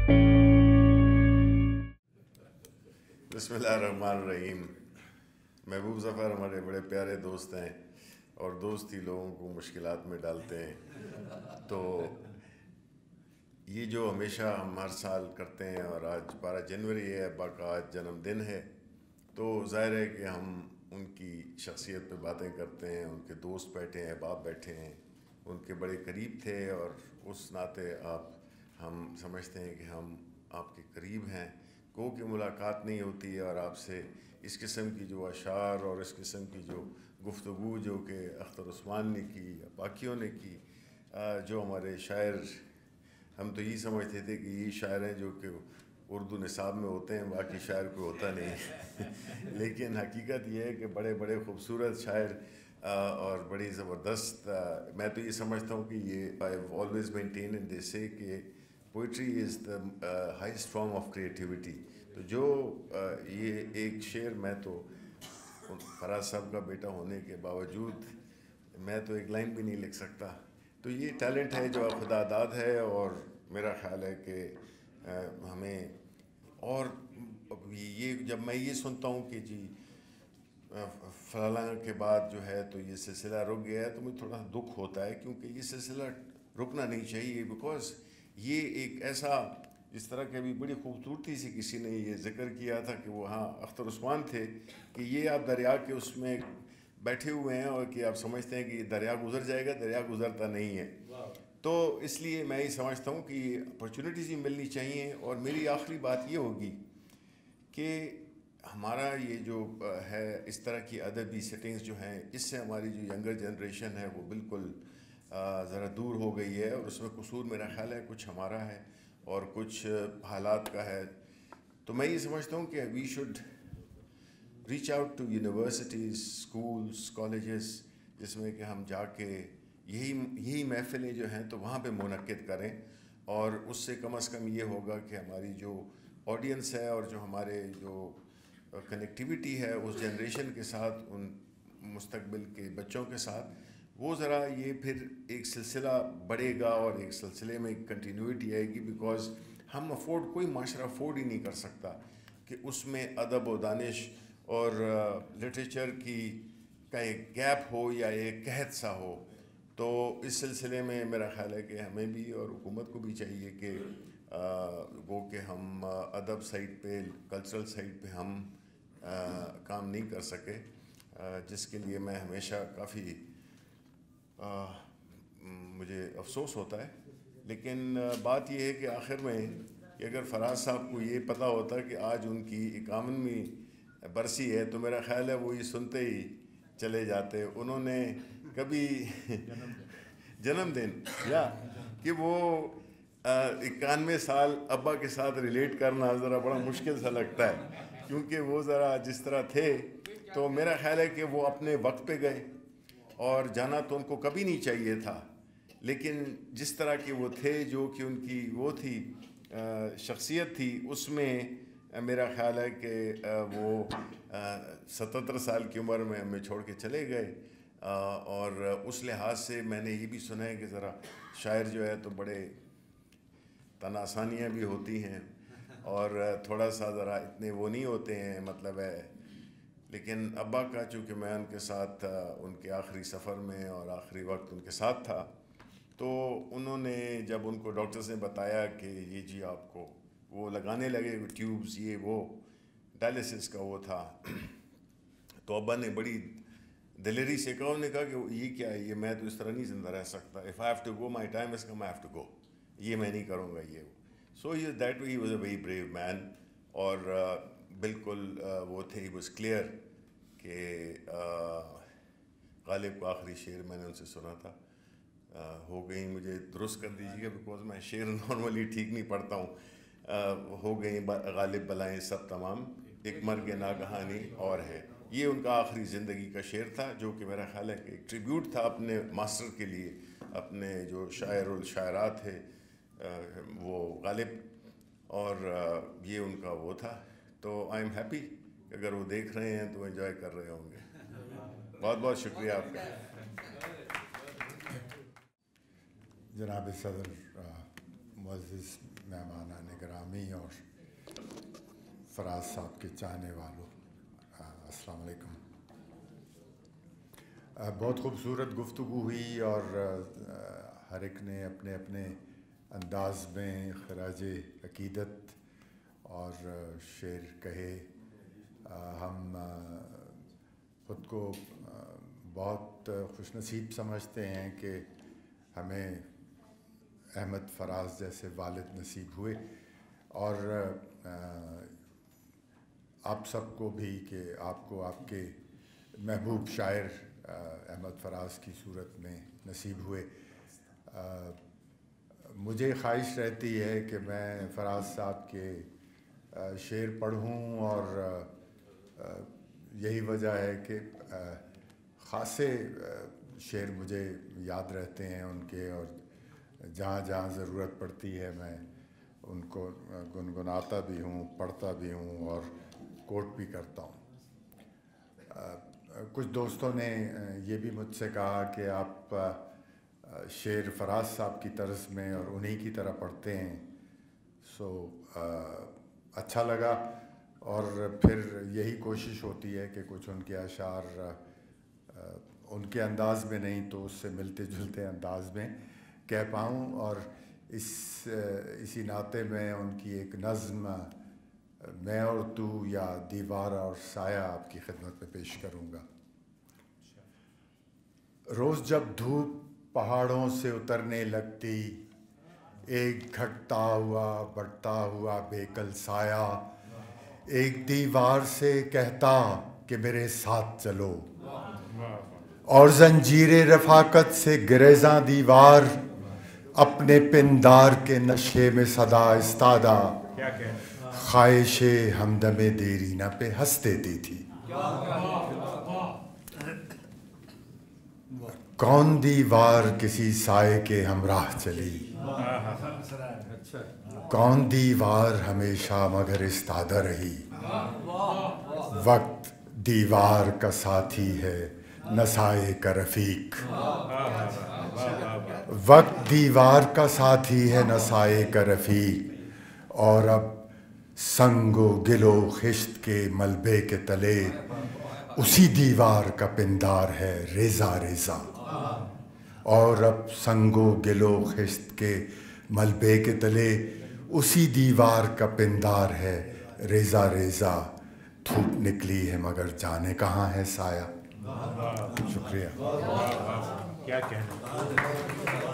बिस्मिल्लाहिर्रहमानिर्रहीम। महबूब ज़फ़र हमारे बड़े प्यारे दोस्त हैं और दोस्त ही लोगों को मुश्किलात में डालते हैं। तो ये जो हमेशा हम हर साल करते हैं और आज 12 जनवरी है, अब्बा का आज जन्मदिन है, तो ज़ाहिर है कि हम उनकी शख्सियत पे बातें करते हैं। उनके दोस्त बैठे हैं, बाप बैठे हैं, उनके बड़े करीब थे और उस नाते हम समझते हैं कि हम आपके करीब हैं। को कि मुलाकात नहीं होती है और आपसे इस किस्म की जो अशार और इस किस्म की जो गुफ्तगू जो कि अख्तर उस्मान ने की या बाकियों ने की, जो हमारे शायर, हम तो यही समझते थे कि ये शायर हैं जो कि उर्दू निसाब में होते हैं, बाकी शायर कोई होता नहीं है। लेकिन हकीकत ये है कि बड़े बड़े ख़ूबसूरत शायर और बड़ी ज़बरदस्त, मैं तो ये समझता हूँ कि ये I have always maintain in this से कि poetry is the highest form of creativity. तो जो ये एक शेर, मैं तो फराज साहब का बेटा होने के बावजूद मैं तो एक लाइन भी नहीं लिख सकता। तो ये टैलेंट है जो खुदादाद है और मेरा ख्याल है कि हमें, और ये जब मैं ये सुनता हूँ कि जी फलाना के बाद जो है तो ये सिलसिला रुक गया है, तो मुझे थोड़ा दुख होता है, क्योंकि ये सिलसिला रुकना नहीं चाहिए। बिकॉज़ ये एक ऐसा, जिस तरह के अभी बड़ी खूबसूरती से किसी ने ये जिक्र किया था कि वो, हाँ, अख्तर उस्मान थे, कि ये आप दरिया के उसमें बैठे हुए हैं और कि आप समझते हैं कि दरिया गुजर जाएगा, दरिया गुजरता नहीं है। तो इसलिए मैं ये समझता हूँ कि अपॉर्चुनिटीज़ ही मिलनी चाहिए। और मेरी आखिरी बात ये होगी कि हमारा ये जो है, इस तरह की अदबी सेटिंग्स जो हैं, इससे हमारी जो यंगर जनरेशन है वो बिल्कुल ज़रा दूर हो गई है। और उसमें कसूर मेरा ख्याल है कुछ हमारा है और कुछ हालात का है। तो मैं ये समझता हूँ कि we should reach out to universities, schools, colleges, जिसमें कि हम जाके यही महफ़िलें जो हैं तो वहाँ पे मुनक्किद करें। और उससे कम से कम ये होगा कि हमारी जो ऑडियंस है और जो हमारे जो कनेक्टिविटी है उस जनरेशन के साथ, उन मुस्तकबिल के बच्चों के साथ, वो ज़रा ये फिर एक सिलसिला बढ़ेगा और एक सिलसिले में कंटिन्यूटी आएगी। बिकॉज़ हम कोई माशरा अफोर्ड ही नहीं कर सकता कि उसमें अदब व दानिश और लिटरेचर का एक गैप हो या एक कहत सा हो। तो इस सिलसिले में मेरा ख्याल है कि हमें भी और हुकूमत को भी चाहिए कि वो कि हम अदब साइड पे, कल्चरल साइड पे हम काम नहीं कर सके, जिसके लिए मैं हमेशा काफ़ी मुझे अफसोस होता है। लेकिन बात यह है कि आखिर में कि अगर फराज साहब को ये पता होता कि आज उनकी 51वीं बरसी है, तो मेरा ख्याल है वो ये सुनते ही चले जाते। उन्होंने कभी जन्मदिन या कि वो 91 साल अब्बा के साथ रिलेट करना ज़रा बड़ा मुश्किल सा लगता है, क्योंकि वो ज़रा जिस तरह थे, तो मेरा ख्याल है कि वो अपने वक्त पे गए और जाना तो उनको कभी नहीं चाहिए था। लेकिन जिस तरह के वो थे, जो कि उनकी वो थी शख्सियत थी, उसमें मेरा ख्याल है कि वो 77 साल की उम्र में हमें छोड़ के चले गए। और उस लिहाज से मैंने ये भी सुना है कि ज़रा शायर जो है तो बड़े तनासानियाँ भी होती हैं और थोड़ा सा ज़रा इतने वो नहीं होते हैं, मतलब है। लेकिन अब्बा का, चूँकि मैं उनके साथ उनके आखिरी सफ़र में और आखिरी वक्त उनके साथ था, तो उन्होंने जब उनको डॉक्टर्स ने बताया कि ये जी आपको वो लगाने लगे ट्यूब्स, ये वो डायलिसिस का वो था, तो अब्बा ने बड़ी दिलेरी से कहा, उन्होंने कहा कि ये क्या है, ये मैं तो इस तरह नहीं ज़िंदा रह सकता। If I have to go, my time is come, I have to go, ये मैं नहीं करूँगा ये वो। So he that he was a very brave man. और बिल्कुल वो थे, ही वॉज क्लियर कि गालिब का आखिरी शेर मैंने उनसे सुना था, हो गई, मुझे दुरुस्त कर दीजिएगा बिकॉज मैं शेर नॉर्मली ठीक नहीं पढ़ता हूँ, हो गई गालिब बलाएँ सब तमाम, एक मर्ग नागहानी और है। ये उनका आखिरी ज़िंदगी का शेर था, जो कि मेरा ख्याल है कि एक ट्रिब्यूट था अपने मास्टर के लिए, अपने जो शायर और शायरात थे वो गालिब, और ये उनका वो था। तो आई एम हैप्पी, अगर वो देख रहे हैं तो एंजॉय कर रहे होंगे। बहुत बहुत शुक्रिया आपका। जनाब सदर, मुअज़्ज़िज़ मेहमान आने گرامی اور فراز صاحب کے چاہنے والوں، السلام علیکم۔ بہت خوبصورت گفتگو ہوئی اور ہر ایک نے اپنے اپنے انداز میں خراج عقیدت اور شعر کہے۔ ہم خود کو بہت خوش نصیب سمجھتے ہیں کہ ہمیں احمد فراز جیسے والد نصیب ہوئے، اور آپ سب کو بھی کہ آپ کو آپ کے محبوب شاعر احمد فراز کی صورت میں نصیب ہوئے۔ مجھے خواہش رہتی ہے کہ میں فراز صاحب کے شعر پڑھوں، اور یہی وجہ ہے کہ خاصے شعر مجھے یاد رہتے ہیں ان کے، اور جہاں جہاں ضرورت پڑتی ہے میں ان کو گنگناتا بھی ہوں، پڑھتا بھی ہوں اور کوٹ بھی کرتا ہوں۔ کچھ دوستوں نے یہ بھی مجھ سے کہا کہ آپ شعر فراز صاحب کی طرز میں اور انہی کی طرح پڑھتے ہیں، سو اچھا لگا، اور پھر یہی کوشش ہوتی ہے کہ کچھ ان کے اشعار ان کے انداز میں نہیں تو اس سے ملتے جلتے انداز میں کہہ پاؤں، اور اسی ناطے میں ان کی ایک نظم میں اور تو یا دیوار اور سایہ آپ کی خدمت میں پیش کروں گا۔ روز جب دھوپ پہاڑوں سے اترنے لگتی، ایک گھٹتا ہوا بڑھتا ہوا بیکل سایہ ایک دیوار سے کہتا کہ میرے ساتھ چلو، اور زنجیر رفاقت سے گریزاں دیوار اپنے پندار کے نشے میں صدا استادہ خواہش ہمدم دیرینہ پہ ہنس دیتی تھی۔ کون دیوار کسی سائے کے ہمراہ چلی، کون دیوار ہمیشہ مگر استادہ رہی۔ وقت دیوار کا ساتھی ہے نہ سائے کا رفیق، وقت دیوار کا ساتھی ہے نہ سائے کا رفیق، اور اب سنگ و گل و خشت کے ملبے کے تلے اسی دیوار کا پندار ہے ریزہ ریزہ، اور اب سنگ و گل و خشت کے ملبے کے تلے اسی دیوار کا پندار ہے ریزہ ریزہ۔ دھوپ نکلی ہے مگر جانے کہاں ہے سایہ۔ شکریہ۔ کیا کہنا۔